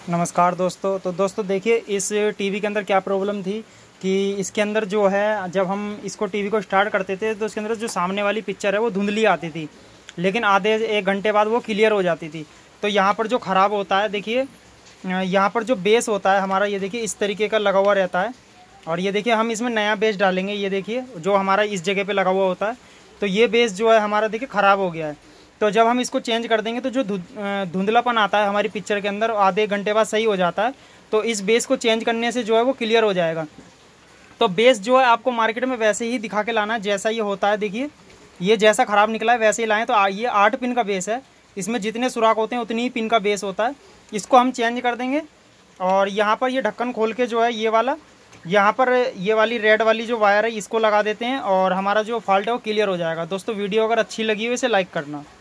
नमस्कार दोस्तों। तो दोस्तों देखिए, इस टीवी के अंदर क्या प्रॉब्लम थी कि इसके अंदर जो है, जब हम इसको टीवी को स्टार्ट करते थे तो इसके अंदर जो सामने वाली पिक्चर है वो धुंधली आती थी, लेकिन आधे एक घंटे बाद वो क्लियर हो जाती थी। तो यहाँ पर जो ख़राब होता है, देखिए यहाँ पर जो बेस होता है हमारा, ये देखिए इस तरीके का लगा हुआ रहता है। और ये देखिए हम इसमें नया बेस डालेंगे, ये देखिए जो हमारा इस जगह पे लगा हुआ होता है। तो ये बेस जो है हमारा देखिए ख़राब हो गया है। तो जब हम इसको चेंज कर देंगे तो जो धुंधलापन आता है हमारी पिक्चर के अंदर, आधे घंटे बाद सही हो जाता है। तो इस बेस को चेंज करने से जो है वो क्लियर हो जाएगा। तो बेस जो है आपको मार्केट में वैसे ही दिखा के लाना है जैसा ये होता है। देखिए ये जैसा ख़राब निकला है वैसे ही लाएँ। तो ये 8 पिन का बेस है, इसमें जितने सुराख होते हैं उतनी ही पिन का बेस होता है। इसको हम चेंज कर देंगे। और यहाँ पर ये ढक्कन खोल के जो है ये वाला, यहाँ पर ये वाली रेड वाली जो वायर है इसको लगा देते हैं और हमारा जो फॉल्ट है वो क्लियर हो जाएगा। दोस्तों वीडियो अगर अच्छी लगी हो इसे लाइक करना।